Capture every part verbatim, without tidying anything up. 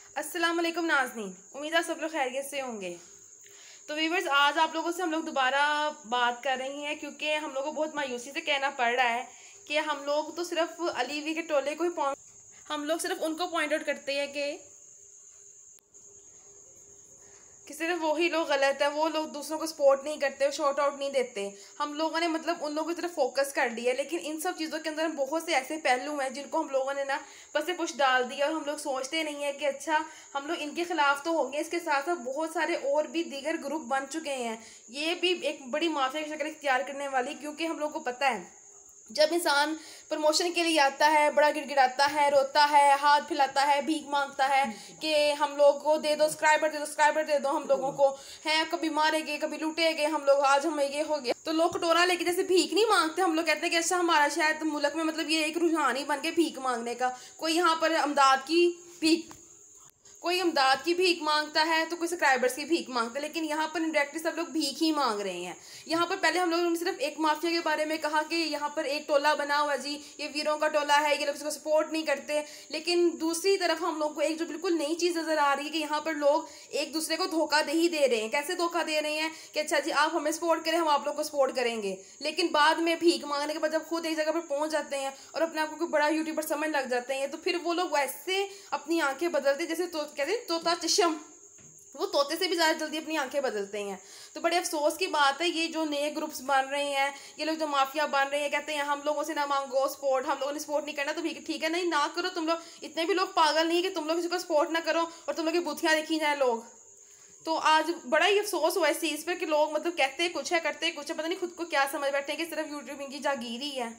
अस्सलाम वालेकुम नाज़नीन, उम्मीद है सब लोग खैरियत से होंगे। तो व्यूवर्स, आज आप लोगों से हम लोग दोबारा बात कर रही हैं क्योंकि हम लोगों को बहुत मायूसी से कहना पड़ रहा है कि हम लोग तो सिर्फ अलीवी के टोले को ही हम लोग सिर्फ उनको पॉइंट आउट करते हैं कि कि सिर्फ वही लोग गलत है, वो लोग दूसरों को सपोर्ट नहीं करते, शॉर्ट आउट नहीं देते। हम लोगों ने मतलब उन लोगों की तरफ फोकस कर दिया, लेकिन इन सब चीज़ों के अंदर बहुत से ऐसे पहलू हैं जिनको हम लोगों ने ना बस से पुश डाल दिया और हम लोग सोचते नहीं है कि अच्छा हम लोग इनके खिलाफ तो होंगे, इसके साथ साथ बहुत सारे और भी दीगर ग्रुप बन चुके हैं। ये भी एक बड़ी माफिया की शक्ल इख्तियार करने वाली, क्योंकि हम लोग को पता है जब इंसान प्रमोशन के लिए आता है, बड़ा गिड़गिड़ाता है, रोता है, हाथ फैलाता है, भीख मांगता है कि हम लोग को दे दो, सब्सक्राइबर दे दो, सब्सक्राइबर दे दो, हम लोगों को हैं, कभी मारेंगे कभी लूटेंगे हम लोग, आज हमें ये हो गया। तो लोग कटोरा लेके जैसे भीख नहीं मांगते, हम लोग कहते हैं कि अच्छा हमारा शायद मुल्क में मतलब ये एक रुझान ही बन के भीख मांगने का। कोई यहाँ पर अमदाद की भीख कोई अमदाद की भीख मांगता है तो कोई सब्सक्राइबर्स की भीख मांगता है, लेकिन यहाँ पर इंडायरेक्टली सब लोग भीख ही मांग रहे हैं। यहाँ पर पहले हम लोगों ने सिर्फ एक माफिया के बारे में कहा कि यहाँ पर एक टोला बना हुआ जी, ये वीरों का टोला है, ये लोग इसको सपोर्ट नहीं करते, लेकिन दूसरी तरफ हम लोग को एक जो बिल्कुल नई चीज़ नज़र आ रही है कि यहाँ पर लोग एक दूसरे को धोखा दे ही दे रहे हैं। कैसे धोखा दे रहे हैं कि अच्छा जी आप हमें सपोर्ट करें, हम आप लोग को सपोर्ट करेंगे, लेकिन बाद में भीख मांगने के बाद जब खुद एक जगह पर पहुंच जाते हैं और अपने आप को कोई बड़ा यूट्यूबर समझ लग जाते हैं, तो फिर वो लोग वैसे अपनी आंखें बदलते जैसे तो कहते हैं तोता चशम, वो तोते से भी ज़्यादा जल्दी अपनी आंखें बदलते हैं। तो बड़े अफसोस की बात है, ये जो नए ग्रुप्स बन रहे हैं, ये लोग जो माफिया बन रहे हैं, कहते हैं हम लोगों से ना मांगो सपोर्ट, हम लोगों ने सपोर्ट नहीं करना, तो ठीक है नहीं ना करो तुम लोग। इतने भी लोग पागल नहीं कि तुम लोग किसी को सपोर्ट ना करो और तुम लोग की बुथियाँ देखी जाए लोग। तो आज बड़ा ही अफसोस हुआ इस चीज़ पर कि लोग मतलब कहते कुछ है करते कुछ है, पता नहीं खुद को क्या समझ बैठे हैं कि सिर्फ यूट्यूब इनकी जागीरी है।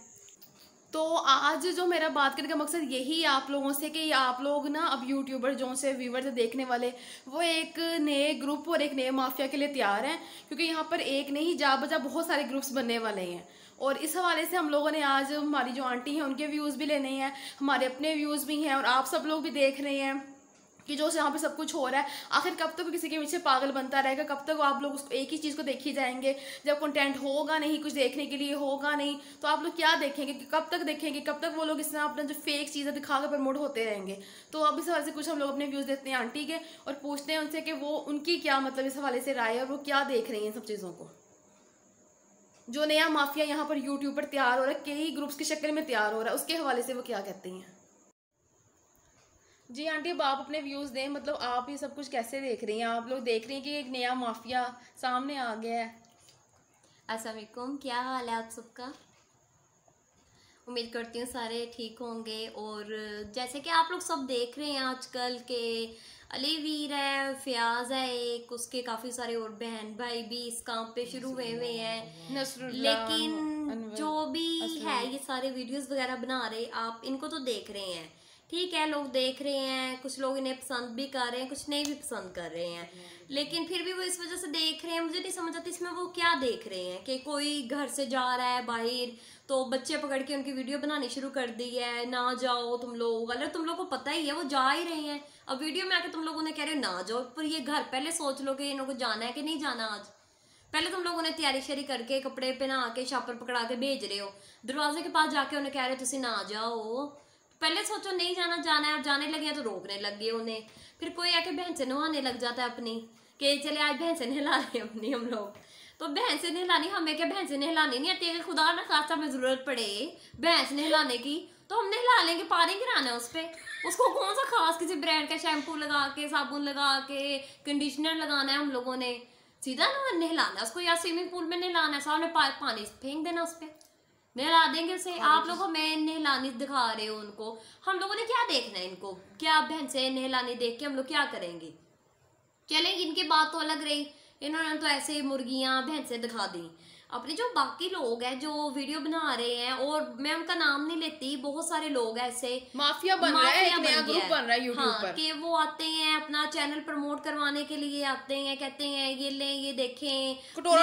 तो आज जो मेरा बात करने का मकसद यही आप लोगों से कि आप लोग ना अब यूट्यूबर जो से व्यूवर से देखने वाले, वो एक नए ग्रुप और एक नए माफिया के लिए तैयार हैं, क्योंकि यहाँ पर एक नहीं जा बजा बहुत सारे ग्रुप्स बनने वाले हैं। और इस हवाले से हम लोगों ने आज हमारी जो आंटी हैं उनके व्यूज़ भी लेने हैं, हमारे अपने व्यूज़ भी हैं, और आप सब लोग भी देख रहे हैं कि जो यहाँ पे सब कुछ हो रहा है। आखिर कब तक किसी के पीछे पागल बनता रहेगा, कब तक आप लोग उसको एक ही चीज़ को देखी जाएंगे। जब कंटेंट होगा नहीं, कुछ देखने के लिए होगा नहीं, तो आप लोग क्या देखेंगे, कि कब तक देखेंगे, कब तक वो लोग इस तरह अपना जो फेक चीज़ें दिखाकर प्रमोट होते रहेंगे। तो अब इस हवाले से कुछ हम लोग अपने व्यूज़ देते हैं आंटी के और पूछते हैं उनसे कि वो उनकी क्या मतलब इस हवाले से राय है और वो क्या देख रही हैं सब चीज़ों को। जो नया माफिया यहाँ पर यूट्यूब पर तैयार हो रहा है, कई ग्रुप्स की शक्ल में तैयार हो रहा है, उसके हवाले से वो क्या कहती हैं। जी आंटी, अब आप अपने व्यूज़ दें, मतलब आप ये सब कुछ कैसे देख रही हैं। आप लोग देख रही हैं कि एक नया माफिया सामने आ गया है। अस्सलाम वालेकुम, क्या हाल है आप सबका। उम्मीद करती हूँ सारे ठीक होंगे। और जैसे कि आप लोग सब देख रहे हैं आजकल के अली वीर है, फयाज है एक, उसके काफ़ी सारे और बहन भाई भी इस काम पे शुरू हुए हुए हैं, लेकिन जो भी है ये सारे वीडियोस वगैरह बना रहे, आप इनको तो देख रहे हैं, ठीक है, लोग देख रहे हैं, कुछ लोग इन्हें पसंद भी कर रहे हैं, कुछ नहीं भी पसंद कर रहे हैं, लेकिन फिर भी वो इस वजह से देख रहे हैं। मुझे नहीं समझ आती इसमें वो क्या देख रहे हैं कि कोई घर से जा रहा है बाहर तो बच्चे पकड़ के उनकी वीडियो बनानी शुरू कर दी है, ना जाओ तुम लोग, अगर तुम लोग को पता ही है वो जा ही रहे हैं, अब वीडियो में आके तुम लोगों ने कह रहे हो ना जाओ, पर ये घर पहले सोच लो कि इन लोगों को जाना है कि नहीं जाना। आज पहले तुम लोगों ने तैयारी शरी करके कपड़े पहना के शापर पकड़ा के भेज रहे हो, दरवाजे के पास जाके उन्हें कह रहे हो तुम ना जाओ, पहले सोचो नहीं जाना, जाना है, अब जाने लगे हैं तो रोकने लग गए उन्हें। फिर कोई आके बहन से नहाने लग जाता है अपनी, कि चले आज बहन से नहला रहे हैं अपनी हम लोग, तो बहन से नहलानी, हमें क्या बहन से नहलानी नहीं आती, अगर खुदा ना खासा में जरूरत पड़े बहन से नहलाने की तो हम नहला लेंगे, पानी गिराना है उस पर, उसको कौन सा खास किसी ब्रांड का शैम्पू लगा के, साबुन लगा के, कंडीशनर लगाना है, हम लोगों ने सीधा ना नहलाना है उसको, या स्विमिंग पूल में नहलाना है, सामने पानी फेंक देना उस पर, नहला देंगे उसे। आप लोग हमें नहलानी दिखा रहे हो उनको, हम लोगों ने क्या देखना है इनको, क्या बहन से नहलानी देख के हम लोग क्या करेंगे। चलें, इनकी बात तो अलग रही, इन्होंने तो ऐसे मुर्गियां भैंस से दिखा दी। अपने जो बाकी लोग हैं जो वीडियो बना रहे हैं, और मैं उनका नाम नहीं लेती, बहुत सारे लोग ऐसे माफिया बन रहा है, एक नया ग्रुप बन रहा है यूट्यूब हाँ, पर, कि वो आते हैं अपना चैनल प्रमोट करवाने के लिए आते हैं, कहते हैं ये लें ये देखें,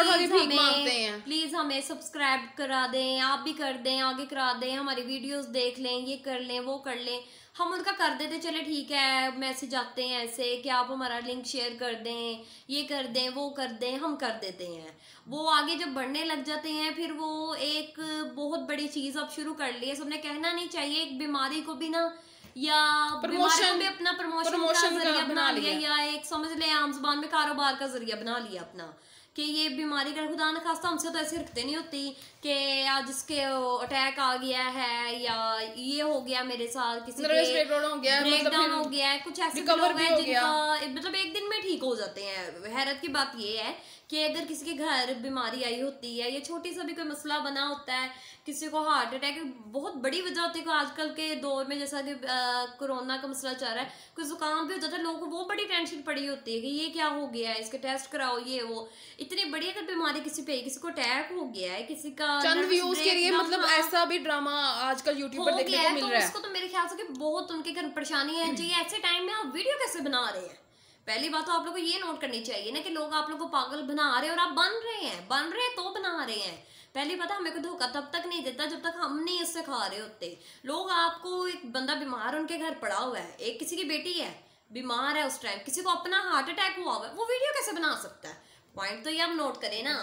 प्लीज प्लीज हमें सब्सक्राइब करा दें, आप भी कर दें, आगे करा दें, हमारी वीडियोस देख लें, ये कर लें वो कर लें। हम उनका कर देते, चले ठीक है, मैसेज आते हैं ऐसे कि आप हमारा लिंक शेयर कर दें, ये कर दें वो कर दें, हम कर देते हैं। वो आगे जब बढ़ने लग जाते हैं फिर वो एक बहुत बड़ी चीज़ अब शुरू कर ली है, सबने कहना नहीं चाहिए, एक बीमारी को भी ना या बीमारी को भी अपना प्रमोशन का जरिया बना लिया, या एक समझ ले आम जुबान में कारोबार का जरिया बना लिया अपना, कि ये बीमारी का खुदा न खास्ता हमसे तो ऐसे रखते नहीं होती कि आज इसके अटैक आ गया है या ये हो गया मेरे साथ, किसी के ब्रेकडाउन हो गया, ब्रेकडाउन हो गया है, कुछ ऐसे लोग हैं जिनका मतलब एक दिन में ठीक हो जाते हैं। हैरत की बात ये है कि अगर किसी के घर बीमारी आई होती है या छोटी सा भी कोई मसला बना होता है, किसी को हार्ट अटैक, बहुत बड़ी वजह होती है आजकल के दौर में, जैसा कि कोरोना का मसला चल रहा है, कोई जुकाम भी हो जाता है, लोगों को वो बड़ी टेंशन पड़ी होती है कि ये क्या हो गया है, इसके टेस्ट कराओ, ये वो इतनी बड़ी अगर बीमारी किसी पे, किसी को अटैक हो गया है, किसी का चंद व्यूज के लिए मतलब ऐसा भी ड्रामा आजकल यूट्यूब पर देखने को मिल रहा है, उसको तो मेरे ख्याल से बहुत उनके घर परेशानी है जी। ऐसे टाइम में आप वीडियो कैसे बना रहे हैं? पहली बात तो आप लोग को ये नोट करनी चाहिए ना कि लोग आप लोग को पागल बना रहे हैं और आप बन रहे हैं, बन रहे हैं तो बना रहे हैं। पहली बात, हमें को धोखा तब तक नहीं देता जब तक हम नहीं इससे खा रहे होते। लोग आपको, एक बंदा बीमार उनके घर पड़ा हुआ है, एक किसी की बेटी है बीमार है, उस टाइम किसी को अपना हार्ट अटैक हुआ हुआ है, वो वीडियो कैसे बना सकता है? पॉइंट तो ये आप नोट करें ना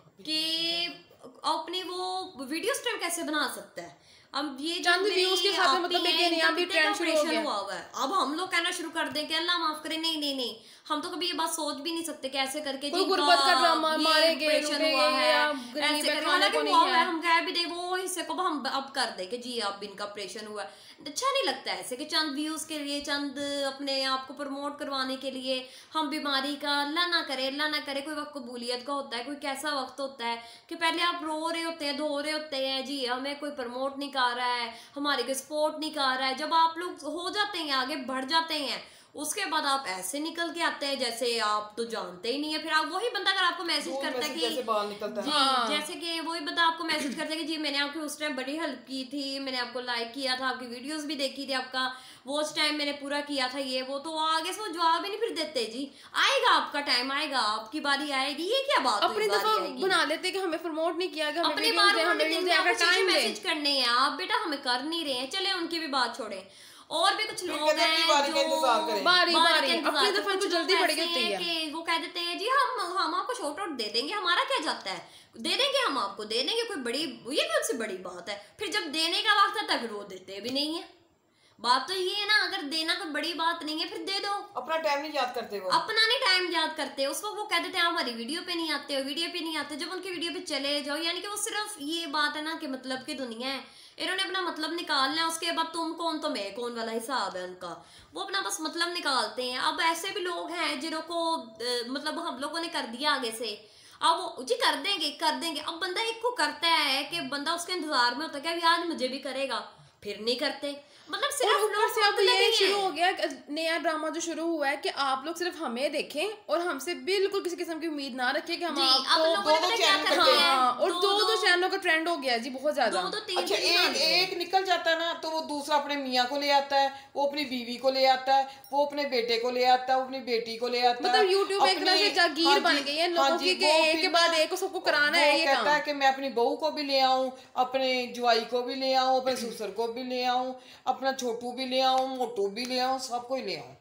कि अपनी वो वीडियो स्ट्रीम कैसे बना सकता है। अब ये चंद व्यूज के साथ मतलब एक नया भी ट्रेंड शुरू हो गया हुआ है। अब हम लोग कहना शुरू कर दें कि अल्लाह माफ करे, नहीं नहीं नहीं, हम तो कभी ये बात सोच भी नहीं सकते कि ऐसे करके कोई गुर्बत का ड्रामा, मारे गए, लूटे हुआ है, गए, ऐसे करके हालांकि हुआ है, हम कह भी दे वो हिस्से को हम अब कर दे कि जी अब इनका ऑपरेशन हुआ है। अच्छा नहीं लगता ऐसे कि चंद व्यूज के लिए, चंद अपने आप को प्रमोट करवाने के लिए हम बीमारी का, अल्लाह ना करे अल्लाह ना करे, कोई वक्त कबूलियत का होता है, कोई कैसा वक्त होता है कि पहले आप रो रहे होते हैं, धो रहे होते हैं, जी हमें कोई प्रमोट नहीं कर रहा है, हमारे को सपोर्ट नहीं कर रहा है। जब आप लोग हो जाते हैं, आगे बढ़ जाते हैं, उसके बाद आप ऐसे निकल के आते हैं जैसे आप तो जानते ही नहीं है। फिर आप वही बंदा अगर आपको मैसेज करता है कि जैसे बाल निकलता है, जी हाँ। जैसे कि वही बंदा आपको मैसेज करता है कि जी मैंने आपकी उस टाइम बड़ी हेल्प की थी, मैंने आपको लाइक किया था, आपकी वीडियोस भी देखी थी, आपका वॉच टाइम मैंने पूरा किया था, ये वो, तो आगे से वो जवाब ही नहीं फिर देते। जी आएगा आपका टाइम, आएगा आपकी बारी आएगी, ये क्या बात अपनी दफा बना लेते कि हमें प्रमोट नहीं किया गया, अपनी बार मैसेज करने हैं आप, बेटा हमें कर नहीं रहे हैं, चले उनकी भी बात छोड़े। और भी कुछ लोग हैं जो बारी बारी अपनी दफा को जल्दी पड़ेगी होती है कि वो कह देते हैं जी हम हम आपको शॉर्ट आउट दे देंगे, हमारा क्या जाता है, दे देंगे हम आपको, दे देंगे, कोई बड़ी ये कौन सी बड़ी बात है। फिर जब देने का वक्त आता है फिर वो देते भी नहीं है। बात तो ये है ना, अगर देना कोई बड़ी बात नहीं है फिर दे दो। अपना टाइम नहीं याद करते, वो अपना नहीं टाइम याद करते, उसको वो कह देते हैं हमारी वीडियो पे नहीं आते हो, वीडियो पे नहीं आते। जब उनकी वीडियो पे चले जाओ, यानी कि वो सिर्फ ये बात है ना कि मतलब की दुनिया है, इन्होंने अपना मतलब निकालना है, उसके बाद तुम कौन तो मैं कौन वाला हिसाब है उनका, वो अपना बस मतलब निकालते हैं। अब ऐसे भी लोग हैं जिनको मतलब हम लोगों ने कर दिया आगे से, अब वो जी कर देंगे कर देंगे। अब बंदा एक को करता है कि बंदा उसके इंतजार में होता है कि आज मुझे भी करेगा, फिर नहीं करते। मतलब सिर्फ ऊपर से अब ये शुरू हो गया, नया ड्रामा जो शुरू हुआ है कि आप लोग सिर्फ हमें देखें और हमसे बिल्कुल किसी किस्म की उम्मीद ना रखें कि हम आपको दो दो चैनल, हाँ, और दो दो चैनलों का ट्रेंड हो गया जी बहुत ज्यादा। अच्छा एक एक निकल जाता है ना तो वो दूसरा अपने मियाँ को ले आता है, वो अपनी बीवी को ले आता है, वो अपने बेटे को ले आता है, वो अपनी बेटी को ले आता है। मतलब यूट्यूब एक तरह से जागीर बन गई है लोगों की कि एक के बाद एक को सबको कराना है। ये कहता है कि मैं अपनी बहू को भी ले आऊं, अपने जुआई को भी ले आऊं, अपने ससुर को भी ले आऊं, अपना छोटू भी ले आऊं, मोटू भी ले आऊं, सबको ही ले आऊं।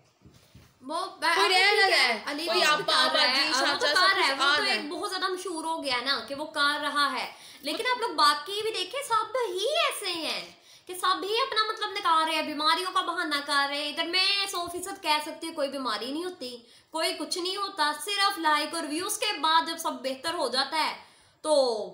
वो कोई रह ना जाए, कोई आपा बाजी चाचा सब कुछ वो तो एक बहुत ज्यादा मशहूर हो गया ना कि वो कर रहा है। लेकिन आप लोग बाकी भी देखें, सब ही ऐसे हैं कि सब ही अपना मतलब निकाल रहे हैं, बीमारियों का बहाना कर रहे हैं। इधर मैं सौ फीसद कह सकती हूँ कोई बीमारी नहीं होती, कोई कुछ नहीं होता, सिर्फ लाइक और व्यूज के बाद जब सब बेहतर हो जाता है तो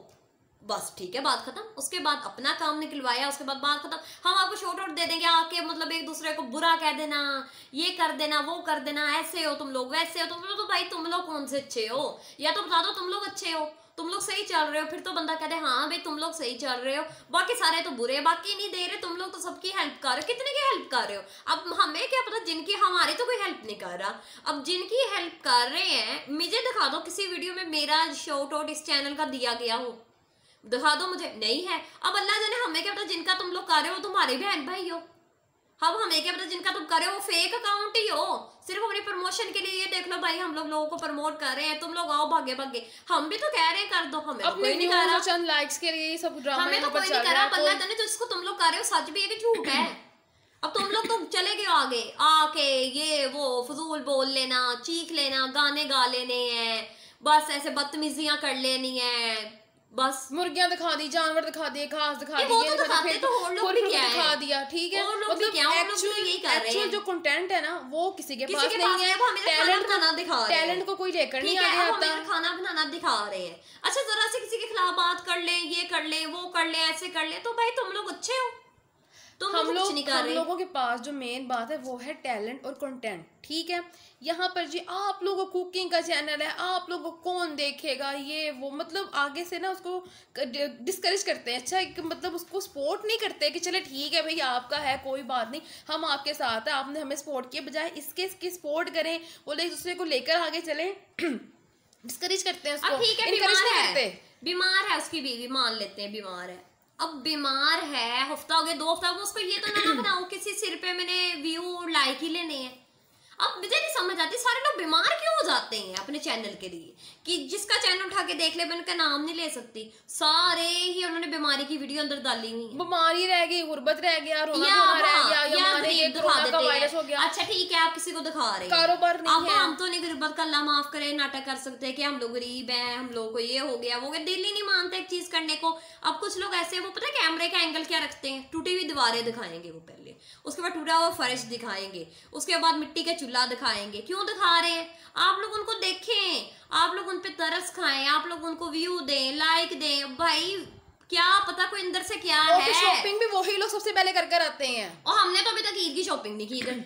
बस ठीक है, बात खत्म। उसके बाद अपना काम निकलवाया, उसके बाद बात खत्म। हम आपको शॉर्ट आउट दे देंगे आके, मतलब एक दूसरे को बुरा कह देना, ये कर देना, वो कर देना, ऐसे हो तुम लोग, वैसे हो तुम लोग। तो भाई तुम लोग कौन से अच्छे हो, या तो बता दो तुम लोग अच्छे हो, तुम लोग सही चल रहे हो, फिर तो बंदा कहते हाँ भाई तुम लोग सही चल रहे हो, बाकी सारे तो बुरे, बाकी नहीं दे रहे, तुम लोग तो सबकी हेल्प कर रहे हो। कितने की हेल्प कर रहे हो? अब हमें क्या पता जिनकी, हमारी तो कोई हेल्प नहीं कर रहा। अब जिनकी हेल्प कर रहे हैं, मुझे दिखा दो किसी वीडियो में मेरा शॉर्ट आउट इस चैनल का दिया गया हो, दिखा दो मुझे। नहीं है। अब अल्लाह जाने, हमें क्या पता जिनका तुम लोग कर रहे हो तुम्हारे बहन भाई हो। अब हमें क्या पता जिनका तुम कर रहे हो वो फेक अकाउंट ही हो, सिर्फ अपनी प्रमोशन के लिए। ये देख लो भाई हम लोग लोगों को प्रमोट कर रहे हैं, तुम लोग आओ भागे भागे, हम भी तो कह रहे हैं कर दो, हमें तो कोई नहीं कर रहा, चंद लाइक्स के लिए सब ड्रामा हमें तो कोई नहीं कर रहा। अल्लाह जाने तो इसको तुम लोग कर रहे हो सच भी है कि झूठ है। अब तुम लोग तो चले गए आगे आके ये वो फजूल बोल लेना, चीख लेना, गाने गा लेने हैं, बस ऐसे बदतमीजियां कर लेनी है, बस मुर्गियां दिखा दी, जानवर दिखा दिए, घास दिखा दी, वो तो दिखाते तो और लोग भी क्या दिखा है, दिया, ठीक है। और लोग भी क्या, और लोग भी यही कर रहे एक्चुअल हैं। जो कंटेंट है ना वो किसी के किसी पास के नहीं पास है, अब हमें तो खाना टैलेंट बनाना दिखा रहे हैं, टैलेंट को कोई लेकर नहीं ठीक है, आगे अब आता। हमें खाना बनाना दिखा रहे हैं। अच्छा जरा से किसी के खिलाफ बात कर ले, ये कर ले, वो कर ले, ऐसे कर ले, तो भाई तुम लोग अच्छे हो, तुम हम लोग कुछ लोग नहीं कर हम रहे। लोगों के पास जो मेन बात है वो है टैलेंट और कंटेंट, ठीक है। यहाँ पर जी आप लोगों को कुकिंग का चैनल है, आप लोगों को कौन देखेगा, ये वो मतलब आगे से ना उसको डिस्करेज करते हैं। अच्छा एक मतलब उसको सपोर्ट नहीं करते कि चले ठीक है भाई आपका है कोई बात नहीं, हम आपके साथ है, आपने हमें सपोर्ट किया, बजाय इसके इसकी सपोर्ट करें, बोले एक दूसरे को लेकर आगे चले, डिस्करेज करते हैं उसको, ठीक है, encourage बीमार नहीं है, करते। बीमार है उसकी बीवी, मान लेते हैं बीमार है, अब बीमार है, हफ्ता हो गया, दो हफ्ता हो गया, उसको ये तो ना बनाओ किसी सिर पे मैंने व्यू लाइक ही लेने हैं। अब मुझे नहीं समझ आती सारे लोग बीमार क्यों हो जाते हैं अपने चैनल के लिए, कि जिसका चैनल उठा के देख ले, मैं उनका नाम नहीं ले सकती, सारे ही उन्होंने बीमारी की वीडियो अंदर डाली हुई है। बीमारी रह गई, गुर्बत रह गया, रोना या धोना रह हाँ, गया, या या मारे गरीब ये दिखा कोरोना का देते वायरस हो हैं। गया। अच्छा ठीक है, आप किसी को दिखा रहे हैं, कारोबार नहीं अब है। हम तो नहीं गरीबत का अल्लाह माफ करे नाटक कर सकते हैं कि हम लोग गरीब हैं, हम लोग को ये हो गया वो गया, दिल ही नहीं मानते एक चीज करने को। अब कुछ लोग ऐसे, वो पता है कैमरे का एंगल क्या रखते हैं, टूटी हुई दीवारें दिखाएंगे वो पहले, उसके बाद टूटा हुआ फर्श दिखाएंगे, उसके बाद मिट्टी का चूल्हा दिखाएंगे। क्यों दिखा रहे हैं? आप लोग उनको देखें, आप लोग उन पे तरस खाएं, आप लोग उनको व्यू दें, लाइक दें, भाई क्या पता कोई अंदर से क्या है। शॉपिंग भी वही लोग सबसे पहले कर कर आते हैं, और हमने तो अभी तक ईद की शॉपिंग नहीं की इधर,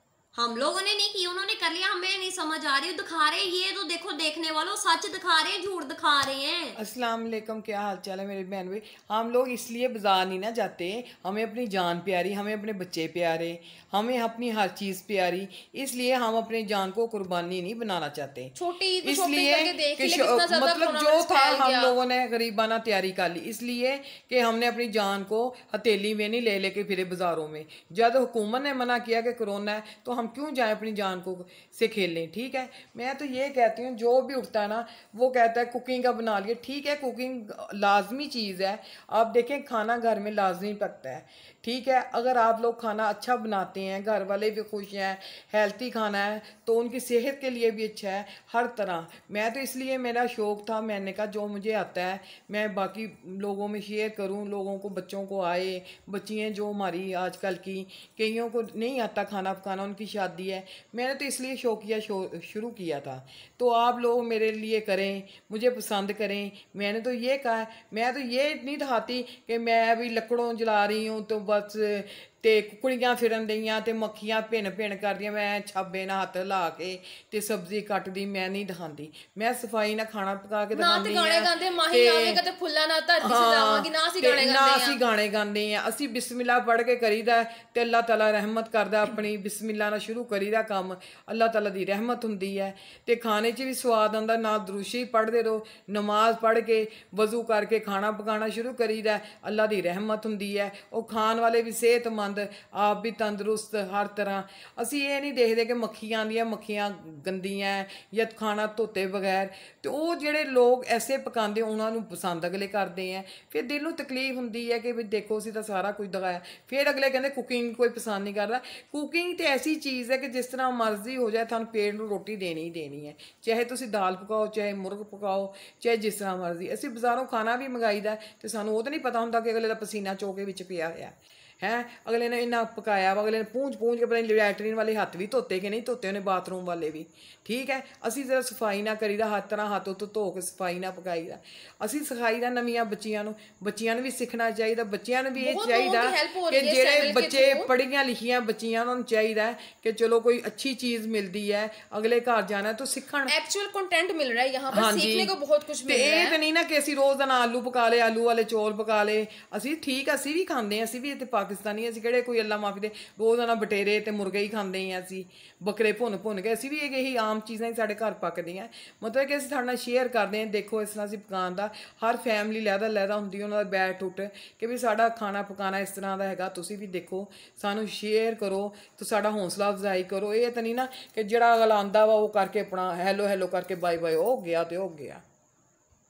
हम लोगों ने नहीं की, उन्होंने कर लिया, हमें नहीं समझ आ रही, दिखा रहे ये तो देखो देखने वालों, सच दिखा रहे हैं झूठ दिखा रहे हैं। अस्सलाम वालेकुम, क्या हाल चाल है मेरे बहन भाई। हम लोग इसलिए बाजार नहीं ना जाते, हमें अपनी जान प्यारी, हमें अपने बच्चे प्यारे, हमें अपनी हर चीज़ प्यारी, इसलिए हम अपनी जान को कुर्बानी नहीं बनाना चाहते। छोटी ईद में इसलिए शॉपिंग करके देख कि ले शो- कितना ज्यादा मतलब कोरोना जो वायरस था फैल हम गया। लोगों ने गरीबाना तैयारी कर ली, इसलिए कि हमने अपनी जान को हथेली में नहीं ले लेके फिरे बाजारों में। जब हुकूमत ने मना किया कि कोरोना है तो हम क्यों जाएं अपनी जान को से खेलें, ठीक है। मैं तो ये कहती हूँ जो भी उठता है ना वो कहता है कुकिंग का बना लिए, ठीक है कुकिंग लाजमी चीज़ है। आप देखें खाना घर में लाजमी पकता है, ठीक है। अगर आप लोग खाना अच्छा बनाते हैं, घर वाले भी खुश हैं, हेल्थी खाना है तो उनकी सेहत के लिए भी अच्छा है हर तरह। मैं तो इसलिए मेरा शौक़ था, मैंने कहा जो मुझे आता है मैं बाकी लोगों में शेयर करूं, लोगों को बच्चों को आए, बच्चियाँ जो हमारी आजकल की कईयों को नहीं आता खाना पकाना, उनकी शादी है, मैंने तो इसलिए शौकिया शो शुरू किया था। तो आप लोग मेरे लिए करें, मुझे पसंद करें। मैंने तो ये कहा, मैं तो ये नहीं दिखाती कि मैं अभी लकड़ों जला रही हूँ तो बस ते कुकड़ियाँ फिरन दियाँ ते मक्खियाँ भिन भिन कर दियाँ, मैं छाबे ना हत्थ ला के ते सब्जी कट दी, मैं नहीं दिखाती। मैं सफाई ना खाना पका के ना ते गाने गांदे माही आवेगा ते फुल्ला ना धरती से जावांगी, ना ਅਸੀਂ गाने ना गांदे ਅਸੀਂ गाने गांदे हैं। ਅਸੀਂ बिस्मिल्लाह पढ़ के करीदा ते अल्लाह ताला रहमत करदा, अपनी बिस्मिल्लाह ना शुरू करीदा काम, अल्लाह ताला दी रहमत हुंदी है ते खाने च भी स्वाद आंदा। ना दुरूशी पढ़दे रहो, नमाज पढ़ के वजू करके खाना पकाना शुरू करीदा, अल्लाह दी रहमत हुंदी है। और खान वाले भी सेहतमंद, आप भी तंदरुस्त हर तरह। ਅਸੀਂ ਇਹ ਨਹੀਂ ਦੇਖਦੇ ਕਿ ਮੱਖੀਆਂ ਆਉਂਦੀਆਂ, ਮੱਖੀਆਂ ਗੰਦੀਆਂ ਜਾਂ ਖਾਣਾ ਧੋਤੇ ਬਗੈਰ। ਤੇ ਉਹ ਜਿਹੜੇ ਲੋਕ ਐਸੇ ਪਕਾਉਂਦੇ ਉਹਨਾਂ ਨੂੰ ਪਸੰਦ ਅਗਲੇ ਕਰਦੇ ਆ, ਫਿਰ ਦਿਲ ਨੂੰ ਤਕਲੀਫ ਹੁੰਦੀ ਹੈ ਕਿ ਵੀ ਦੇਖੋ ਅਸੀਂ ਤਾਂ ਸਾਰਾ ਕੁਝ ਦਿਖਾਇਆ, ਫਿਰ ਅਗਲੇ ਕਹਿੰਦੇ ਕੁਕਿੰਗ ਕੋਈ ਪਸੰਦ ਨਹੀਂ ਕਰਦਾ। ਕੁਕਿੰਗ ਤੇ ਐਸੀ ਚੀਜ਼ ਹੈ ਕਿ ਜਿਸ ਤਰ੍ਹਾਂ ਮਰਜ਼ੀ ਹੋ ਜਾਏ ਤੁਹਾਨੂੰ ਪੇਟ ਨੂੰ ਰੋਟੀ ਦੇਣੀ ਹੀ ਦੇਣੀ ਹੈ, ਚਾਹੇ ਤੁਸੀਂ ਦਾਲ ਪਕਾਓ, ਚਾਹੇ ਮੁਰਗ ਪਕਾਓ, ਚਾਹੇ ਜਿਸ ਤਰ੍ਹਾਂ ਮਰਜ਼ੀ। ਅਸੀਂ ਬਾਜ਼ਾਰੋਂ ਖਾਣਾ ਵੀ ਮੰਗਾਈਦਾ ਤੇ ਸਾਨੂੰ ਉਹ ਤਾਂ ਨਹੀਂ ਪਤਾ ਹੁੰਦਾ ਕਿ ਅਗਲੇ ਦਾ ਪਸੀਨਾ ਚੋਕੇ ਵਿੱਚ ਪਿਆ ਹੋਇਆ है। अगले ने इन्ना पकाया, अगले ने पूंछ पूंछ के पता नहीं लैटरीन वाले हत्थ भी धोते कि नहीं धोते उन्हें, बाथरूम वाले भी, ठीक है। असी जरा सफाई ना करीदा, हर तरह हाथ उत्त धो के सफाई ना पकाईदा। असी सिखाईदा नवीं बच्चियां नूं, बच्चियां नूं भी सीखना चाहिए, बच्चियां नूं भी ये चाहिए कि जेड़े बच्चे पढ़ियां लिखियां बच्चियां उन्होंने चाहिए कि चलो कोई अच्छी चीज़ मिलती है, अगले घर जाना तो सीखण, एक्चुअल कंटेंट मिल रहा है यहाँ पर, सीखने को बहुत कुछ मिल रहा है। ये तो नहीं ना कि असी रोज़ाना आलू पका ले, आलू वाले चौल पका ले। असी ठीक असी भी खांदे, असी भी इत्थे पाकिस्तानी, ਅਸੀਂ ਕਿਹੜੇ ਕੋਈ ਅੱਲਾ ਮਾਫੀ ਦੇ ਰੋਜ਼ਾਨਾ ਬਟੇਰੇ ਤੇ ਮੁਰਗੇ ਹੀ ਖਾਂਦੇ ਹਾਂ, ਅਸੀਂ ਬੱਕਰੇ ਭੁੰਨ ਭੁੰਨ ਕੇ ਅਸੀਂ ਵੀ ਇਹ ਇਹੀ ਆਮ ਚੀਜ਼ਾਂ ਹੀ ਸਾਡੇ ਘਰ ਪੱਕਦੀਆਂ। ਮਤਲਬ ਕਿ ਅਸੀਂ ਤੁਹਾਡੇ ਨਾਲ ਸ਼ੇਅਰ ਕਰਦੇ ਹਾਂ, ਦੇਖੋ ਇਸ ਤਰ੍ਹਾਂ ਅਸੀਂ ਪਕਾਉਣ ਦਾ, ਹਰ ਫੈਮਿਲੀ ਲਹਿਦਾ ਲਹਿਦਾ ਹੁੰਦੀ ਉਹਨਾਂ ਦਾ ਬੈਠ ਉੱਠ ਕਿ ਵੀ ਸਾਡਾ ਖਾਣਾ ਪਕਾਉਣਾ ਇਸ ਤਰ੍ਹਾਂ ਦਾ ਹੈਗਾ, ਤੁਸੀਂ ਵੀ ਦੇਖੋ, ਸਾਨੂੰ ਸ਼ੇਅਰ ਕਰੋ ਤੇ ਸਾਡਾ ਹੌਸਲਾ ਅਫਜ਼ਾਈ ਕਰੋ। ਇਹ ਤਾਂ ਨਹੀਂ ਨਾ ਕਿ ਜਿਹੜਾ ਅਗਲਾ ਆਉਂਦਾ ਵਾ ਉਹ ਕਰਕੇ ਆਪਣਾ ਹੈਲੋ ਹੈਲੋ ਕਰਕੇ ਬਾਏ ਬਾਏ ਹੋ ਗਿਆ ਤੇ ਹੋ ਗਿਆ।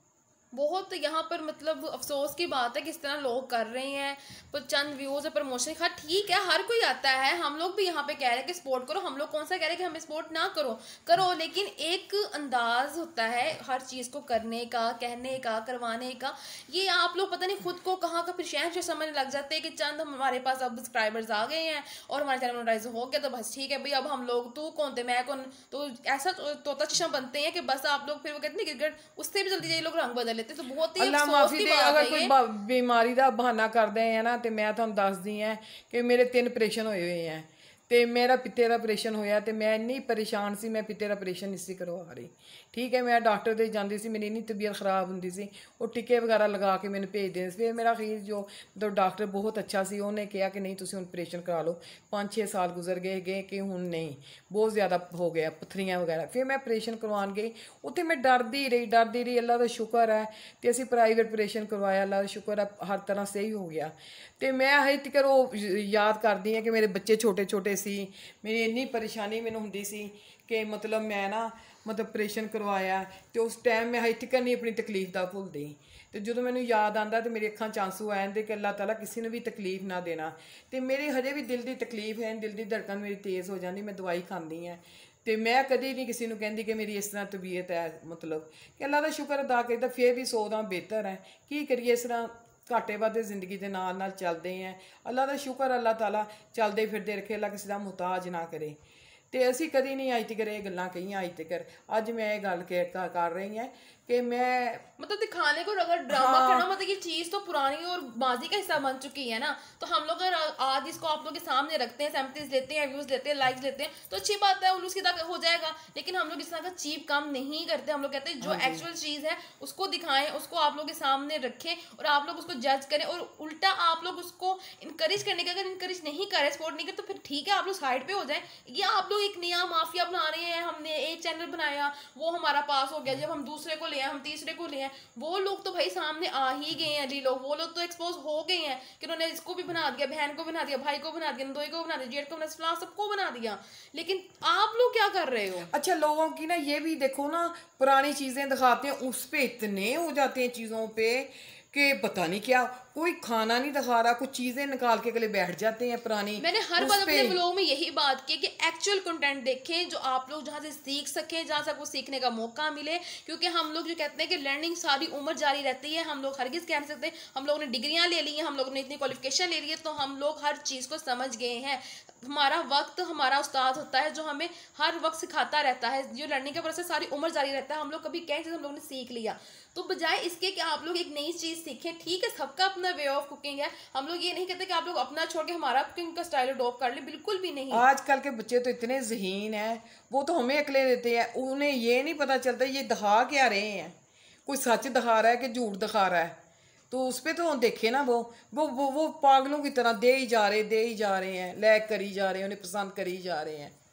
बहुत यहाँ पर मतलब अफसोस की बात है कि इस तरह लोग कर रहे हैं, पर चंद व्यूज़ है, प्रमोशन। हाँ ठीक है, हर कोई आता है, हम लोग भी यहाँ पे कह रहे हैं कि सपोर्ट करो, हम लोग कौन सा कह रहे हैं कि हमें सपोर्ट ना करो, करो, लेकिन एक अंदाज होता है हर चीज़ को करने का, कहने का, करवाने का। ये आप लोग पता नहीं खुद को कहाँ का फिर शहर समझने लग जाते हैं कि चंद हमारे पास अब सब्सक्राइबर्स आ गए हैं और हमारे चैनल मोनेटाइज हो गया तो बस ठीक है भाई, अब हम लोग, तू कौन थे मैं कौन, तो ऐसा तो, तोता चश्मा बनते हैं कि बस आप लोग फिर वो कहते हैं क्रिकेट उससे भी जल्दी ये लोग रंग बदल लेते हैं। तो बहुत ही अल्लाह अफसोस माफी की दे, बात अगर है कोई ये। ब- बीमारी ਦਾ ਬਹਾਨਾ ਕਰਦੇ ਆ ਨਾ ਤੇ ਮੈਂ ਤੁਹਾਨੂੰ ਦੱਸਦੀ ਆ ਕਿ ਮੇਰੇ ਤਿੰਨ ਆਪਰੇਸ਼ਨ ਹੋਏ ਹੋਏ ਆ ਤੇ ਮੇਰਾ ਪਿੱਤੇ ਦਾ ਆਪਰੇਸ਼ਨ ਹੋਇਆ ਤੇ ਮੈਂ ਇੰਨੀ ਪਰੇਸ਼ਾਨ ਸੀ, ਮੈਂ ਪਿੱਤੇ ਦਾ ਆਪਰੇਸ਼ਨ ਨਹੀਂ ਸੀ ਕਰਵਾ ਰਹੀ। ਠੀਕ ਹੈ, ਮੈਂ ਡਾਕਟਰ ਦੇ ਜਾਂਦੀ ਸੀ, ਮੇਰੀ ਇੰਨੀ ਤਬੀਅਤ ਖਰਾਬ ਹੁੰਦੀ ਸੀ, ਉਹ ਟਿੱਕੇ ਵਗੈਰਾ ਲਗਾ ਕੇ ਮੈਨੂੰ ਭੇਜਦੇ ਸੀ। ਫਿਰ ਮੇਰਾ ਅਖੀਰ ਜੋ ਮਤਲਬ ਡਾਕਟਰ ਬਹੁਤ ਅੱਛਾ ਸੀ, ਉਹਨੇ ਕਿਹਾ ਕਿ ਨਹੀਂ ਤੁਸੀਂ ਹੁਣ ਆਪਰੇਸ਼ਨ ਕਰਾ ਲਓ। ਪੰਜ ਛੇ ਸਾਲ ਗੁਜ਼ਰ ਗਏ ਗਏ ਕਿ ਹੁਣ ਨਹੀਂ, ਬਹੁਤ ਜ਼ਿਆਦਾ ਹੋ ਗਿਆ ਪੱਥਰੀਆਂ ਵਗੈਰਾ। ਫਿਰ ਮੈਂ ਆਪਰੇਸ਼ਨ ਕਰਵਾਉਣ ਗਈ, ਉੱਥੇ ਮੈਂ ਡਰਦੀ ਰਹੀ ਡਰਦੀ ਰਹੀ। ਅੱਲਾ ਦਾ ਸ਼ੁਕਰ ਹੈ ਤੇ ਅਸੀਂ ਪ੍ਰਾਈਵੇਟ ਆਪਰੇਸ਼ਨ ਕਰਵਾਇਆ, ਅੱਲਾ ਦਾ ਸ਼ੁਕਰ ਹੈ ਹਰ ਤਰ੍ਹਾਂ ਸਹੀ ਹੋ ਗਿਆ। ਤੇ ਮੈਂ ਹਜੇ ਤੱਕ ਉਹ ਯਾਦ ਕਰਦੀ ਹਾਂ ਕਿ ਮੇਰੇ ਬੱਚੇ ਛੋਟੇ ਛੋਟੇ ਸੀ, ਮੇਰੀ ਇੰਨੀ ਪਰੇਸ਼ਾਨੀ ਮੈਨੂੰ ਹੁੰਦੀ ਸੀ ਕਿ ਮਤਲਬ ਮੈਂ ਨਾ ਮਤਲਬ ਆਪਰੇਸ਼ਨ ਕਰਵਾਇਆ ਤੇ ਉਸ ਟਾਈਮ ਮੈਂ ਹਜੇ ਤੱਕ ਨਹੀਂ ਆਪਣੀ ਤਕਲੀਫ ਦਾ ਭੁੱਲਦੀ। ਤੇ ਜਦੋਂ ਮੈਨੂੰ ਯਾਦ ਆਉਂਦਾ ਤੇ ਮੇਰੀ ਅੱਖਾਂ 'ਚ ਆਂਸੂ ਆ ਜਾਂਦੇ ਕਿ ਅੱਲਾਹ ਤਾਲਾ ਕਿਸੇ ਨੂੰ ਵੀ ਤਕਲੀਫ ਨਾ ਦੇਣਾ। ਤੇ ਮੇਰੇ ਹਜੇ ਵੀ ਦਿਲ ਦੀ ਤਕਲੀਫ ਹੈ, ਦਿਲ ਦੀ ਧੜਕਨ ਮੇਰੀ ਤੇਜ਼ ਹੋ ਜਾਂਦੀ, ਮੈਂ ਦਵਾਈ ਖਾਂਦੀ ਹਾਂ। ਤੇ ਮੈਂ ਕਦੇ ਨਹੀਂ ਕਿਸੇ ਨੂੰ ਕਹਿੰਦੀ ਕਿ ਮੇਰੀ ਇਸ ਤਰ੍ਹਾਂ ਤਬੀਅਤ ਹੈ, ਮਤਲਬ ਕਿ ਅੱਲਾਹ ਦਾ ਸ਼ੁਕਰ ਅਦਾ ਕਰੀਦਾ, ਫਿਰ ਵੀ ਸੌ ਦਾ ਬਿਹਤਰ ਹੈ। ਕੀ ਕਰੀਏ, ਇਸ ਤਰ੍ਹਾਂ ਘਾਟੇ ਵਾਧੇ ਜ਼ਿੰਦਗੀ ਦੇ ਨਾਲ ਨਾਲ ਚੱਲਦੇ हैं। ਅੱਲਾਹ ਦਾ ਸ਼ੁਕਰ ਅੱਲਾਹ ਤਾਲਾ ਚੱਲਦੇ ਫਿਰਦੇ ਰੱਖੇ, ਅੱਲਾਹ ਕਿਸੇ ਦਾ ਮੁਹਤਾਜ ਨਾ ਕਰੇ। ਤੇ ਅਸੀਂ ਕਦੀ ਨਹੀਂ ਅੱਜ ਤੱਕ ਇਹ ਗੱਲਾਂ ਕਹੀਆਂ, ਅੱਜ ਤੱਕ। ਅੱਜ मैं ये गल कर रही हैं कि मैं मतलब दिखाने को अगर ड्रामा हाँ। करना मतलब ये चीज तो पुरानी और माजी का हिस्सा बन चुकी है ना, तो हम लोग अगर आज इसको आप लोग के सामने रखते हैं, सैम्पल्स लेते हैं, व्यूज लेते हैं, लाइक्स लेते हैं, तो अच्छी बात है, उसकी तक हो जाएगा। लेकिन हम लोग इस तरह का चीप काम नहीं करते, हम लोग कहते हैं जो एक्चुअल चीज है उसको दिखाएं, उसको आप लोग के सामने रखें और आप लोग उसको जज करें। और उल्टा आप लोग उसको इनकरेज करने का, अगर इनकरेज नहीं करे, सपोर्ट नहीं करे, तो फिर ठीक है आप लोग साइड पे हो जाए। या आप लोग एक नया माफिया बना रहे हैं, हमने एक चैनल बनाया वो हमारा पास हो गया, जब हम दूसरे को ले आए, हम तीसरे को ले आए, वो लोग तो भाई सामने आ ही गए हैं, अली लोग, वो लोग तो एक्सपोज हो गए हैं कि उन्होंने इसको भी बना दिया, बहन को बना दिया, भाई को बना दिया, नंदोई को बना दिया, जेठ को बना दिया, सबको बना दिया। लेकिन आप लोग क्या कर रहे हो? अच्छा, लोगों की ना ये भी देखो ना, पुरानी चीजें दिखाते हैं, उस पे इतने हो जाते हैं चीजों पे कि पता नहीं क्या, कोई खाना नहीं दिखा रहा, कुछ चीजें निकाल के गले बैठ जाते हैं पुरानी। मैंने हर बार अपने व्लॉग में यही बात की कि एक्चुअल कंटेंट देखें जो आप लोग जहाँ से सीख सकें, जहाँ से आपको सीखने का मौका मिले। क्योंकि हम लोग जो कहते हैं कि लर्निंग सारी उम्र जारी रहती है, हम लोग हरगिज़ कह नहीं सकते हम लोगों ने डिग्रियाँ ले ली हैं, हम लोगों ने इतनी क्वालिफिकेशन ले ली है, तो हम लोग हर चीज़ को समझ गए हैं। हमारा वक्त हमारा उस्ताद होता है जो हमें हर वक्त सिखाता रहता है, जो लर्निंग का प्रोसेस सारी उम्र जारी रहता है। हम लोग कभी क्या चीज़ हम लोगों ने सीख लिया, तो बजाय इसके कि आप लोग एक नई चीज़ सीखें। ठीक है, सबका अपना वे ऑफ कुकिंग है, हम लोग ये नहीं कहते कि आप लोग अपना छोड़ के हमारा कुकिंग का स्टाइल अडॉप्ट कर ले, बिल्कुल भी नहीं। आजकल के बच्चे तो इतने ज़हीन हैं, वो तो हमें अकले देते हैं, उन्हें ये नहीं पता चलता ये दिखा क्या रहे हैं, कोई सच दिखा रहा है कि झूठ दिखा रहा है। तो उस पर तो हम देखे ना, वो वो वो वो पागलों की तरह दे ही जा रहे दे ही जा रहे हैं, लैक करी जा रहे हैं, उन्हें पसंद करी जा रहे हैं।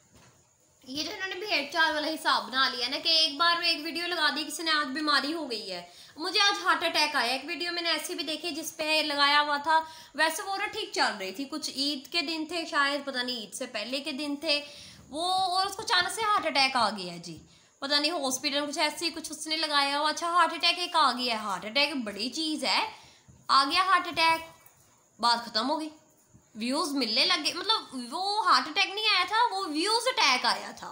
ये जो इन्होंने भेड़ चाल वाला हिसाब बना लिया ना कि एक बार में एक वीडियो लगा दी, किसी ने आज बीमारी हो गई है, मुझे आज हार्ट अटैक आया। एक वीडियो मैंने ऐसी भी देखी जिसपे लगाया हुआ था, वैसे वो ना ठीक चल रही थी, कुछ ईद के दिन थे शायद, पता नहीं ईद से पहले के दिन थे वो, और उसको अचानक से हार्ट अटैक आ गया है जी, पता नहीं हॉस्पिटल कुछ ऐसे कुछ उसने लगाया हो। अच्छा, हार्ट अटैक एक आ गया है, हार्ट अटैक बड़ी चीज़ है, आ गया हार्ट अटैक, बात खत्म हो गई, व्यूज़ मिलने लगे। मतलब वो हार्ट अटैक नहीं आया था, वो व्यूज़ अटैक आया था।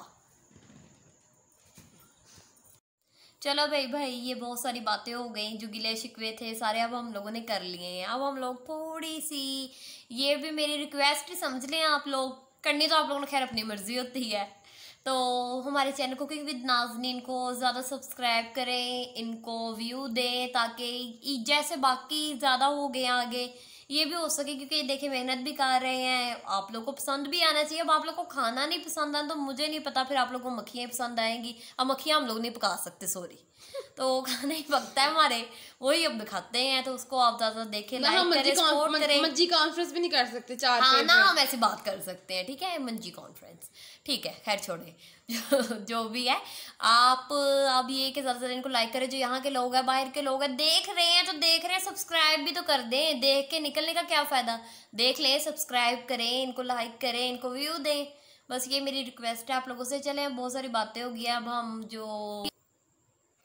चलो भाई भाई ये बहुत सारी बातें हो गई, जो गिले शिकवे थे सारे अब हम लोगों ने कर लिए हैं। अब हम लोग थोड़ी सी, ये भी मेरी रिक्वेस्ट ही समझ लें आप लोग, करनी तो आप लोगों ने खैर अपनी मर्जी होती है, तो हमारे चैनल कुकिंग विद नाज़नीन को ज़्यादा सब्सक्राइब करें, इनको व्यू दें, ताकि जैसे बाकी ज़्यादा हो गए आगे ये भी हो सके, क्योंकि देखिए मेहनत भी कर रहे हैं, आप लोग को पसंद भी आना चाहिए। अब आप लोग को खाना नहीं पसंद आना तो मुझे नहीं पता फिर आप लोग को मक्खियाँ पसंद आएंगी। अब मक्खियाँ हम लोग नहीं पका सकते, सॉरी, तो खाना ही पकता है हमारे, वही अब दिखाते हैं, तो उसको आप ज़्यादा देखें, लाइक करें, सपोर्ट करें। मंजी कॉन्फ्रेंस भी नहीं कर सकते चार, हाँ ना, हम ऐसी बात कर सकते हैं, ठीक है, मंजी कॉन्फ्रेंस, ठीक है, खैर छोड़े जो, जो भी है। आप अब ये कि ज़्यादा से ज़्यादा इनको लाइक करें, जो यहाँ के लोग हैं, बाहर के लोग हैं, देख रहे हैं तो देख रहे हैं, सब्सक्राइब भी तो कर दें, देख के निकलने का क्या फ़ायदा, देख लें, सब्सक्राइब करें, इनको लाइक करें, इनको व्यू दें, बस ये मेरी रिक्वेस्ट है आप लोगों से। चलें, बहुत सारी बातें हो गई, अब हम जो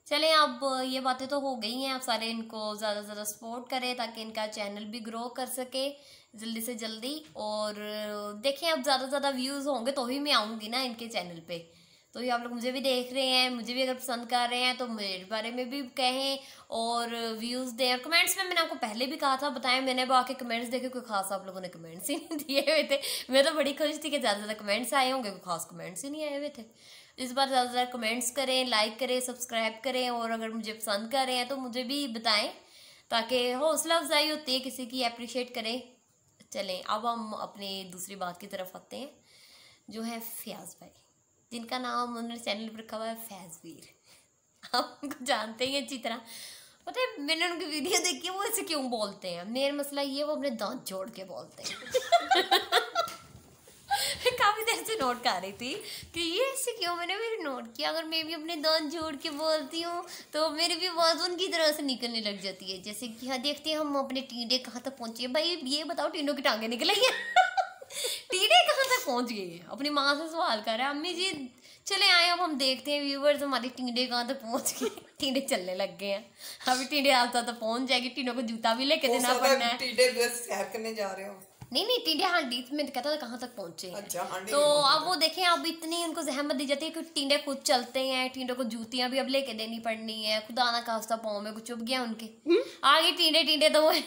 चलें, अब ये बातें तो हो गई हैं, आप सारे इनको ज़्यादा से ज़्यादा सपोर्ट करें ताकि इनका चैनल भी ग्रो कर सके जल्दी से जल्दी। और देखें, अब ज़्यादा से ज़्यादा व्यूज़ होंगे तो ही मैं आऊँगी ना इनके चैनल पे, तो ये आप लोग मुझे भी देख रहे हैं, मुझे भी अगर पसंद कर रहे हैं तो मेरे बारे में भी कहें और व्यूज़ दें। और कमेंट्स में मैंने आपको पहले भी कहा था, बताएं, मैंने अब आके कमेंट्स देखे, कोई खास आप लोगों ने कमेंट्स ही नहीं दिए हुए थे। मैं तो बड़ी खुश थी कि ज़्यादा से ज़्यादा कमेंट्स आए होंगे, कोई खास कमेंट्स ही नहीं आए हुए थे। इस बार ज़्यादा से ज़्यादा कमेंट्स करें, लाइक करें, सब्सक्राइब करें, और अगर मुझे पसंद कर रहे हैं तो मुझे भी बताएं ताकि हौसला अफजाई होती है किसी की, अप्रिशिएट करें। चलें, अब हम अपनी दूसरी बात की तरफ आते हैं, जो है फयाज भाई, जिनका नाम उन्होंने चैनल पर रखा हुआ है फैज़वीर। आप उनको जानते हैं अच्छी तरह। पता है, मैंने उनकी वीडियो देखी है, वो ऐसे क्यों बोलते हैं, मेरा मसला ये, वो अपने दांत जोड़ के बोलते हैं। काफ़ी देर से नोट कर रही थी कि ये ऐसे क्यों, मैंने भी नोट किया, अगर मैं भी अपने दांत जोड़ के बोलती हूँ तो मेरी भी आवाज़ उनकी तरह से निकलने लग जाती है। जैसे कि हाँ, देखते हैं हम अपने टीडे कहाँ तक पहुँचे। भाई ये बताओ, टीडों की टांगे निकल आई है? टीडे कहाँ तक पहुँच गए? अपनी माँ से सवाल कर रहा है, अम्मी जी चले आए, अब हम देखते हैं व्यूवर्स हमारी टीडे कहाँ तक पहुँच गए। टीडे चलने लग गए हैं, अभी टीडे आता तो पहुँच जाएगी, टीडों को जूता भी लेके देना पड़ना है। टीडे बस सैर करने जा रहे हो? नहीं नहीं, टीडे हांडी में कहता था कहाँ तक पहुँचे। अच्छा, तो अब वो देखें, अब इतनी उनको जहमत दी जाती है कि टीडे खुद चलते हैं, टीडों को जूतियाँ भी अब लेके देनी पड़नी है, खुदा ना खास्ता पाँव में कुछ चुभ गया उनके, आगे टीडे टीडे तो वो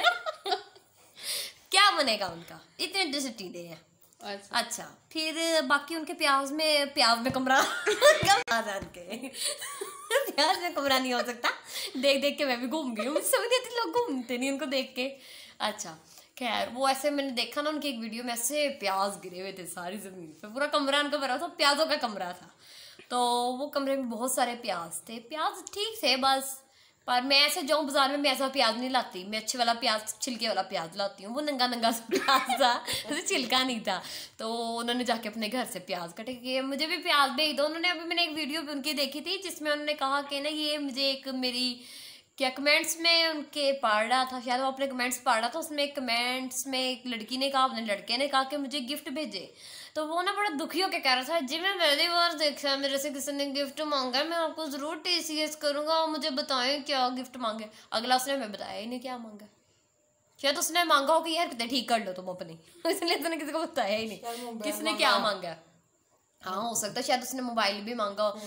क्या बनेगा उनका, इतने से टीडे हैं। अच्छा, अच्छा, फिर बाकी उनके प्याज में प्याज में कमरा के प्याज में कमरा नहीं हो सकता। देख देख के मैं भी घूम गई हूँ, मुझे समझ नहीं आती लोग घूमते नहीं उनको देख के। अच्छा खैर, वो ऐसे मैंने देखा ना उनकी एक वीडियो में, ऐसे प्याज गिरे हुए थे सारी जमीन पे, पूरा कमरा उनका भरा था, प्याजों का कमरा था। तो वो कमरे में बहुत सारे प्याज थे, प्याज ठीक थे बस, पर मैं ऐसे जाऊँ बाजार में, मैं ऐसा प्याज नहीं लाती, मैं अच्छे वाला प्याज, छिलके वाला प्याज लाती हूँ। वो नंगा नंगा सा प्याज था, जैसे छिलका नहीं था। तो उन्होंने जाके अपने घर से प्याज कटे किए, मुझे भी प्याज भेज दो। उन्होंने अभी मैंने एक वीडियो भी उनकी देखी थी जिसमें उन्होंने कहा कि ना ये मुझे एक मेरी क्या कमेंट्स में उनके पढ़ रहा था, शायद वो अपने कमेंट्स पढ़ रहा था, उसमें कमेंट्स में एक लड़की ने कहा, अपने लड़के ने कहा कि मुझे गिफ्ट भेजे। तो वो ना बड़ा दुखी होकर कह रहा था, जी मैं पहली बार देखा मेरे से किसी ने गिफ्ट मांगा, मैं आपको जरूर टीसीएस करूंगा, और मुझे बताएं क्या गिफ्ट मांगे। अगला उसने मैं बताया ही नहीं क्या मांगा, शायद उसने मांगा हो कि यार कितने ठीक कर लो तुम अपनी, इसलिए उसने किसी को बताया ही नहीं किसने क्या मांगा। हाँ हो सकता है शायद उसने मोबाइल भी मांगा हो।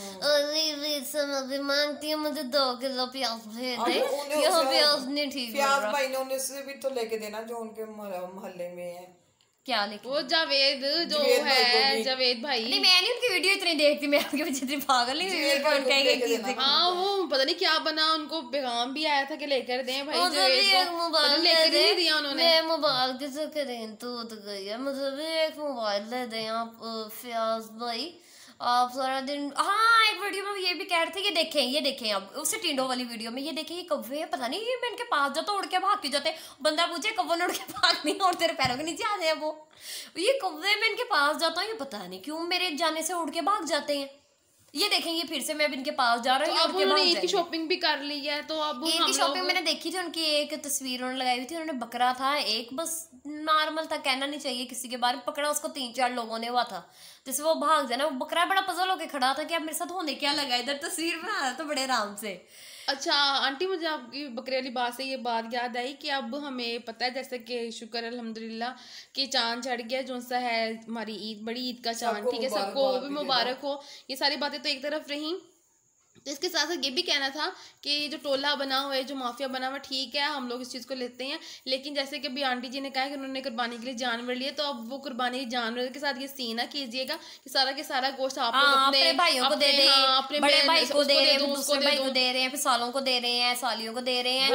अरे मांगती है मुझे दो किलो प्याज भेज दे, यहाँ प्याज नहीं ठीक प्याज भाई ने उन्हें से भी तो लेके देना जो उनके मोहल्ले में है। क्या लेके? वो जावेद जो है, जावेद भाई। नहीं मैं नहीं उनकी वीडियो इतनी देखती, मैं आपके पीछे इतनी पागल नहीं हुई कौन कहेगा। हाँ वो पता नहीं क्या बना, उनको पैगाम भी आया था कि लेकर दें भाई, जावेद को मोबाइल लेकर नहीं दिया उन्होंने। मैं मोबाइल किसे करें तो गई है, मुझे भी एक मोबाइल दे दें आप फयाज भाई, आप सारा दिन। हाँ एक वीडियो में ये भी कह रहे थे, ये देखें ये देखें अब उससे टिंडो वाली वीडियो में, ये देखें ये कौवे पता नहीं, ये मैं इनके पास जाता उड़ के भाग के जाते, बंदा पूछे कौवे ने उड़ के भाग नहीं और तेरे पैरों के नीचे आ जाए वो, ये कौवे मैं इनके पास जाता हूँ, ये पता नहीं क्यों मेरे जाने से उड़ के भाग जाते हैं। ये देखें ये फिर से मैं अब इनके पास जा रहा हूँ। तो अब उन्होंने ईद की शॉपिंग भी कर ली है, तो अब ईद की शॉपिंग मैंने देखी थी, उनकी एक तस्वीर उन्होंने लगाई हुई थी, उन्होंने बकरा था एक, बस नॉर्मल था, कहना नहीं चाहिए किसी के बारे में, पकड़ा उसको तीन चार लोगों ने हुआ था, जिससे वो भाग जाए ना, वो बकरा बड़ा पजल होके खड़ा था कि अब मेरे साथ होने क्या लगा, इधर तस्वीर में आ रहा था बड़े आराम से। अच्छा आंटी, मुझे आपकी बकरे वाली बात से ये बात याद आई कि अब हमें पता है जैसे कि शुक्र अल्हम्दुलिल्लाह कि चांद चढ़ गया, जो सा है हमारी ईद, बड़ी ईद का चांद, ठीक है, सबको भी मुबारक हो। ये सारी बातें तो एक तरफ रही, तो इसके साथ साथ ये भी कहना था कि जो टोला बना हुआ है, जो माफिया बना हुआ है, ठीक है हम लोग इस चीज़ को लेते हैं, लेकिन जैसे कि अभी आंटी जी ने कहा कि उन्होंने कुर्बानी के लिए जानवर लिए, तो अब वो कुर्बानी जानवर के साथ ये सीन ना कीजिएगा कि सारा के सारा गोश्त आप लोग अपने भाइयों को दे दें, अपने बड़े भाई को दे रहे हैं, दूसरे भाई को दे रहे हैं, फिर सालों को दे रहे हैं, सालियों को दे रहे हैं,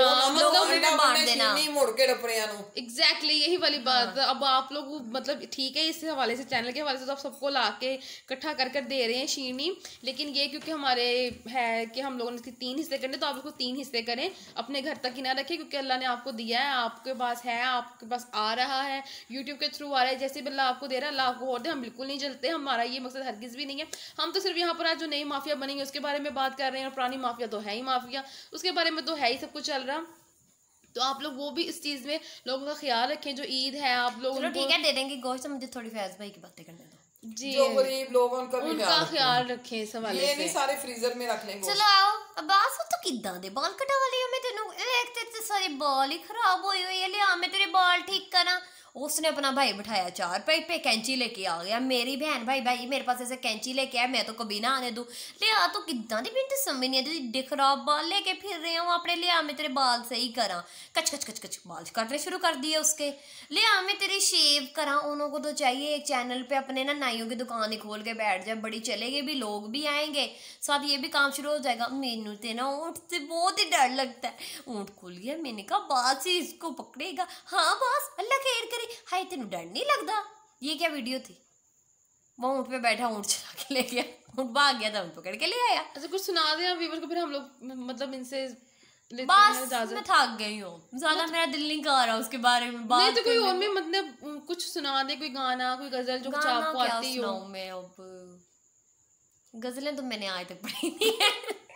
एग्जैक्टली यही वाली बात। अब आप लोग मतलब ठीक है, इस हवाले से चैनल के हवाले से तो आप सबको ला के इकट्ठा कर कर दे रहे हैं शीरनी, लेकिन ये क्योंकि हमारे है कि हम लोगों ने इसके तीन हिस्से करने, तो आप उसको तीन हिस्से करें, अपने घर तक ही ना रखें, क्योंकि अल्लाह ने आपको दिया है, आपके पास है, आपके पास आ रहा है, यूट्यूब के थ्रू आ रहा है, जैसे भी अल्लाह आपको दे रहा है अल्लाह आपको और दे। हम बिल्कुल नहीं जलते, हमारा ये मकसद हरगिज़ भी नहीं है। हम तो सिर्फ यहाँ पर आज जो नई माफिया बनेंगे उसके बारे में बात कर रहे हैं, और पुरानी माफिया तो है ही माफिया, उसके बारे में तो है ही सब कुछ चल रहा। तो आप लोग वो भी इस चीज़ में लोगों का ख्याल रखें, जो ईद है आप लोग। चलो ठीक है दे देंगे गोश्त, मुझे थोड़ी फैज भाई की बातें करने दो। जी जो गरीब लोग हैं उनका भी उनका ख्याल रखें इस हवाले ये से। नहीं सारे फ्रीजर में रख लेंगे। चलो आओ अब्बास तो किद्दां दे बाल कटा लिया मैं तेनू एक ते ते सारे बाल ही खराब होए हुए है लिया मैं तेरे बाल ठीक करा। उसने अपना भाई बिठाया चार पाई पे कैंची लेके आ गया। मेरी बहन भाई भाई मेरे पास ऐसे कैंची लेके आया मैं तो कभी ना आने दूं। लिया तो किद्दां दी बिंद समझ नहीं आती एड्डे खराब बाल लेके फिर रहे हो अपने। लिया मैं तेरे बाल सही करा कच कच कच कच बाल काटने शुरू कर दिए उसके। लिया मैं तेरी शेव करा। उन्हों को तो चाहिए एक चैनल पे अपने ना नाइयों की दुकान ही खोल के बैठ जाए बड़ी चलेगी भी लोग भी आएंगे साथ ये भी काम शुरू हो जाएगा। मैनू ते ना ऊँट से बहुत ही डर लगता है। ऊँट खुल गया मैंने कहा बात से इसको पकड़ेगा। हाँ बस अल्लाह खैर करे। हाय तेनू डर नहीं लगता। ये क्या वीडियो थी वो ऊँट पे बैठा ऊँट चला के ले गया ऊँट भाग गया था ऊँट पकड़ के ले आया। अच्छा कुछ सुना दें आप व्यूअर को फिर हम लोग मतलब इनसे बस मैं थक गई हूँ ज्यादा मेरा दिल नहीं कर रहा उसके बारे में बात नहीं तो कोई और भी मतलब कुछ सुना दे कोई गाना कोई गजल जो कुछ आपको आती हो। मैं अब गजलें तो मैंने आज तक पढ़ी नहीं है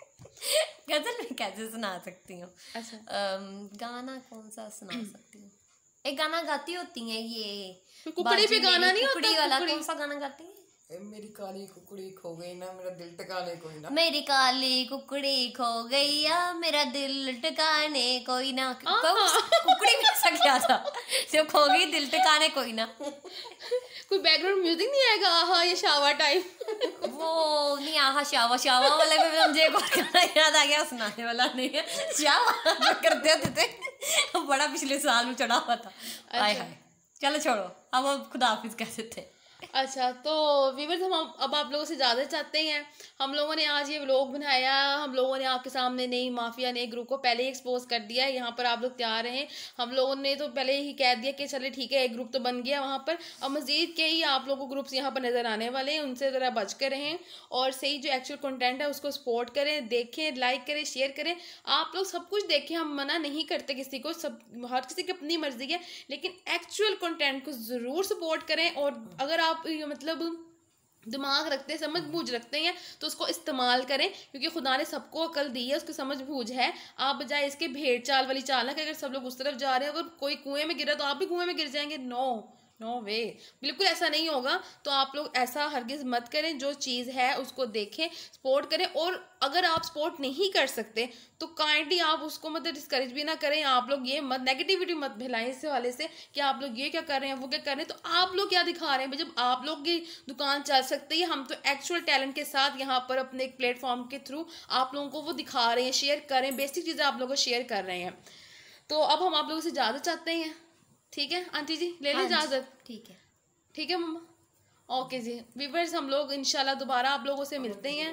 गजल में कैसे सुना सकती हूँ। अच्छा गाना कौन सा सुना सकती हूँ। एक गाना गाती होती है ये कुकड़ी पे गाना नहीं होता कुकड़ी वाला कौन सा गाना गाती है। मेरी काली कुकड़ी खो गई ना मेरा दिल टकाने कोई ना। मेरी काली कुकड़ी खो गई या मेरा दिल टकाने कोई ना। कुकड़ी में ऐसा क्या था जब खो गई दिल टकाने कोई ना। कोई बैकग्राउंड म्यूजिक नहीं आएगा आहा ये शावा टाइम वो नहीं आहा शावा शावा वाला में मुझे एक और गाना याद आ गया सुनाने वाला नहीं है शावा जो करते होते थे बड़ा पिछले साल में चढ़ा हुआ था। हाय हाय चलो छोड़ो अब खुदा हाफिज कहते थे। अच्छा तो व्यूअर्स हम अब आप लोगों से ज़्यादा चाहते हैं। हम लोगों ने आज ये व्लॉग बनाया हम लोगों ने आपके सामने नई माफिया नए ग्रुप को पहले ही एक्सपोज कर दिया है। यहाँ पर आप लोग तैयार हैं। हम लोगों ने तो पहले ही कह दिया कि चले ठीक है एक ग्रुप तो बन गया वहाँ पर। अब मज़ीद के ही आप लोगों को ग्रुप्स यहाँ पर नज़र आने वाले हैं उनसे ज़रा बच कर रहें और सही जो एक्चुअल कंटेंट है उसको सपोर्ट करें देखें लाइक करें शेयर करें। आप लोग सब कुछ देखें हम मना नहीं करते किसी को सब हर किसी की अपनी मर्जी है लेकिन एक्चुअल कंटेंट को ज़रूर सपोर्ट करें। और अगर आप मतलब दिमाग रखते हैं समझ बूझ रखते हैं तो उसको इस्तेमाल करें क्योंकि खुदा ने सबको अकल दी है उसकी समझ बूझ है। आप बजाय इसके भेड़ चाल वाली चाल है कि अगर सब लोग उस तरफ जा रहे हैं अगर कोई कुएं में गिरा तो आप भी कुएं में गिर जाएंगे। नो नो वे बिल्कुल ऐसा नहीं होगा। तो आप लोग ऐसा हरगिज़ मत करें। जो चीज़ है उसको देखें सपोर्ट करें और अगर आप सपोर्ट नहीं कर सकते तो काइंडली आप उसको मतलब डिस्करेज भी ना करें। आप लोग ये मत नेगेटिविटी मत फैलाएं इस वाले से कि आप लोग ये क्या कर रहे हैं वो क्या कर रहे हैं। तो आप लोग क्या दिखा रहे हैं जब आप लोग की दुकान चल सकती है हम तो एक्चुअल टैलेंट के साथ यहाँ पर अपने एक प्लेटफॉर्म के थ्रू आप लोगों को वो दिखा रहे हैं शेयर कर रहे हैं बेसिक चीज़ें आप लोगों को शेयर कर रहे हैं। तो अब हम आप लोगों से इजाज़त चाहते हैं। ठीक है आंटी जी ले लें इजाज़त। ठीक है ठीक है मम्मा ओके जी व्यूअर्स हम लोग इंशाल्लाह दोबारा आप लोगों से मिलते हैं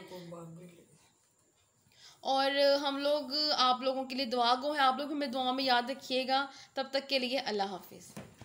और हम लोग आप लोगों के लिए दुआ गो हैं। आप लोग हमें दुआ में याद रखिएगा। तब तक के लिए अल्लाह हाफिज़।